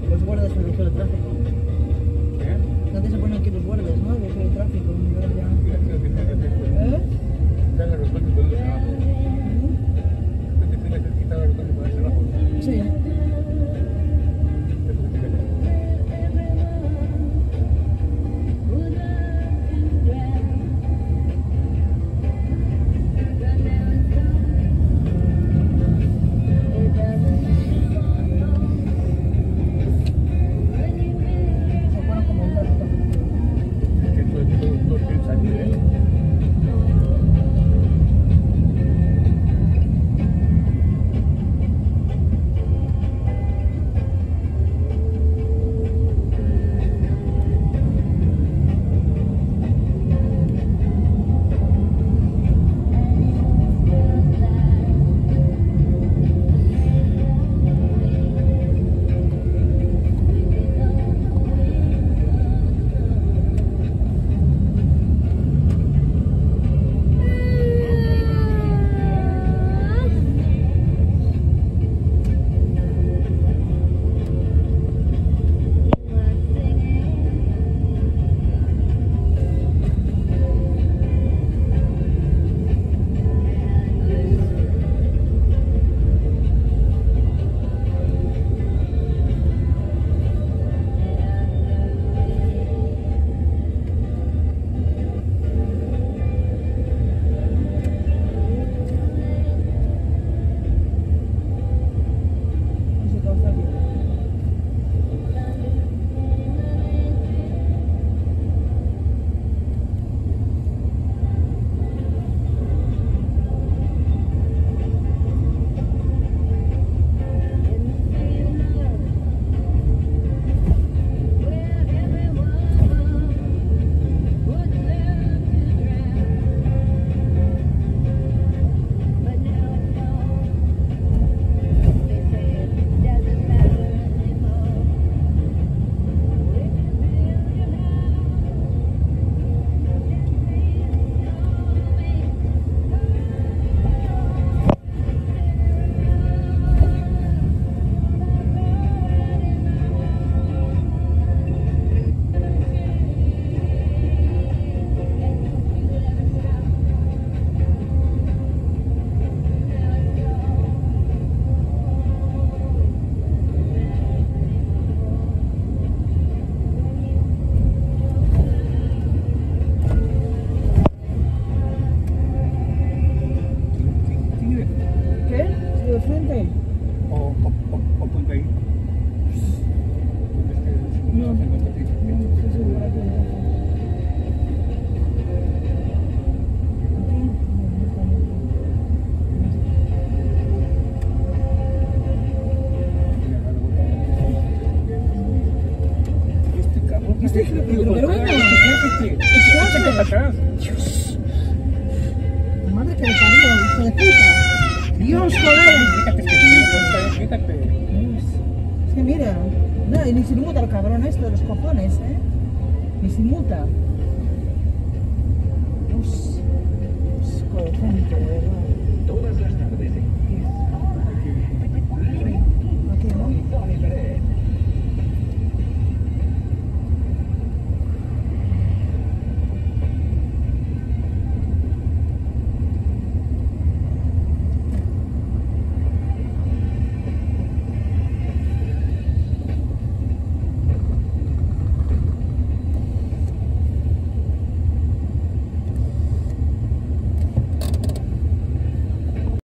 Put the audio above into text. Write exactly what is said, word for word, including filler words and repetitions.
Los guardas sobre todo el tráfico. ¿Eh? Antes se ponen aquí los guardas, ¿no? De todo el tráfico. Y ahora ya... ¿Eh? Están los rotones por ese abajo. Te tienes que quitar los rotones por ese abajo. Sí. Madre que me parió, hijo de puta. Dios, joder. Es que mira, no, y ni se muta el cabrón esto de los cojones, ¿eh? Ni se muta. Dios, Dios, cojonito, de verdad. Todas las tardes. Aquí, ¿no?